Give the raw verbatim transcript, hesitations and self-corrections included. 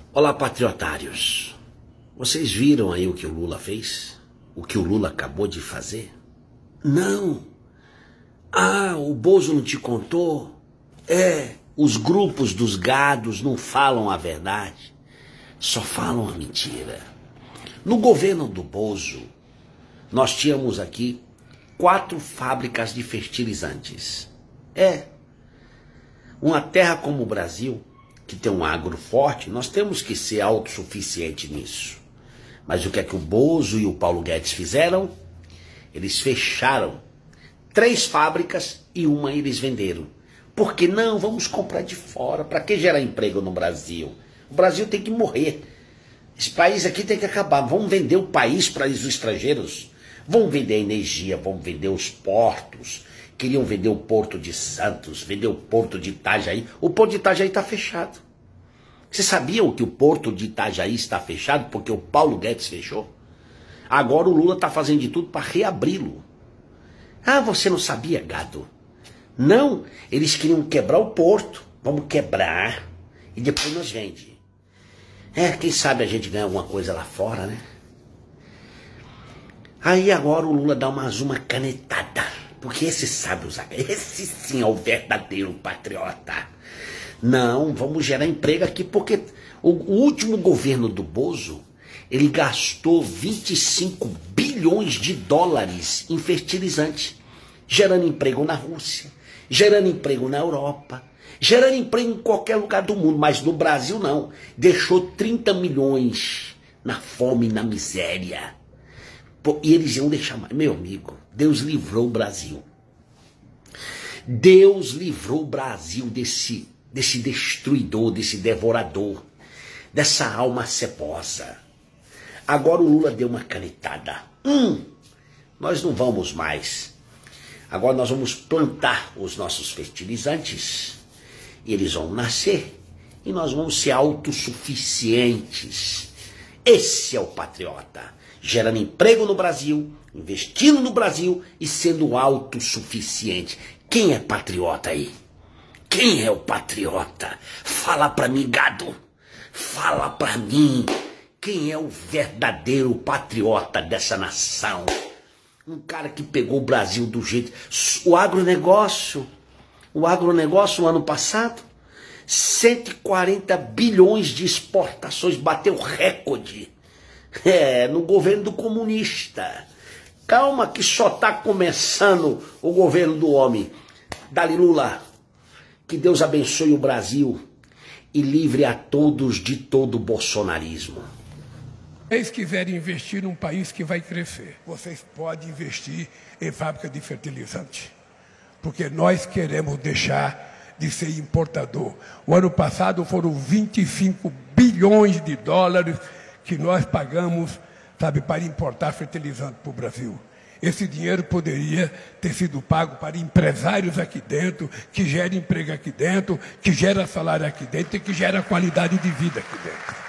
Olá, patriotários. Vocês viram aí o que o Lula fez? O que o Lula acabou de fazer? Não. Ah, o Bozo não te contou? É, os grupos dos gados não falam a verdade, só falam a mentira. No governo do Bozo, nós tínhamos aqui quatro fábricas de fertilizantes. É, uma terra como o Brasil, que tem um agro forte, nós temos que ser autossuficiente nisso. Mas o que é que o Bozo e o Paulo Guedes fizeram? Eles fecharam três fábricas e uma eles venderam. Por que não? Vamos comprar de fora. Para que gerar emprego no Brasil? O Brasil tem que morrer. Esse país aqui tem que acabar. Vamos vender o país para os estrangeiros. Vamos vender a energia, vamos vender os portos. Queriam vender o Porto de Santos, vender o Porto de Itajaí. O Porto de Itajaí está fechado. Vocês sabiam que o Porto de Itajaí está fechado porque o Paulo Guedes fechou? Agora o Lula está fazendo de tudo para reabri-lo. Ah, você não sabia, gado? Não, eles queriam quebrar o porto. Vamos quebrar e depois nós vende. É, quem sabe a gente ganha alguma coisa lá fora, né? Aí agora o Lula dá mais uma canetada. Porque esse sabe usar. Esse sim é o verdadeiro patriota. Não, vamos gerar emprego aqui, porque o, o último governo do Bozo, ele gastou vinte e cinco bilhões de dólares em fertilizante, gerando emprego na Rússia, gerando emprego na Europa, gerando emprego em qualquer lugar do mundo, mas no Brasil não. Deixou trinta milhões na fome e na miséria. E eles iam deixar mais. Meu amigo, Deus livrou o Brasil. Deus livrou o Brasil desse, desse destruidor, desse devorador, dessa alma cebosa. Agora o Lula deu uma canetada. Hum, nós não vamos mais. Agora nós vamos plantar os nossos fertilizantes. E eles vão nascer. E nós vamos ser autossuficientes. Esse é o patriota. Gerando emprego no Brasil, investindo no Brasil e sendo autossuficiente. Quem é patriota aí? Quem é o patriota? Fala pra mim, gado. Fala pra mim. Quem é o verdadeiro patriota dessa nação? Um cara que pegou o Brasil do jeito... O agronegócio, o agronegócio no ano passado, cento e quarenta bilhões de exportações, bateu recorde. É, no governo do comunista. Calma que só está começando o governo do homem. Dali Lula, que Deus abençoe o Brasil e livre a todos de todo o bolsonarismo. Se vocês quiserem investir num país que vai crescer, vocês podem investir em fábrica de fertilizante. Porque nós queremos deixar de ser importador. O ano passado foram vinte e cinco bilhões de dólares que nós pagamos, sabe, para importar fertilizante para o Brasil. Esse dinheiro poderia ter sido pago para empresários aqui dentro, que gera emprego aqui dentro, que gera salário aqui dentro e que gera qualidade de vida aqui dentro.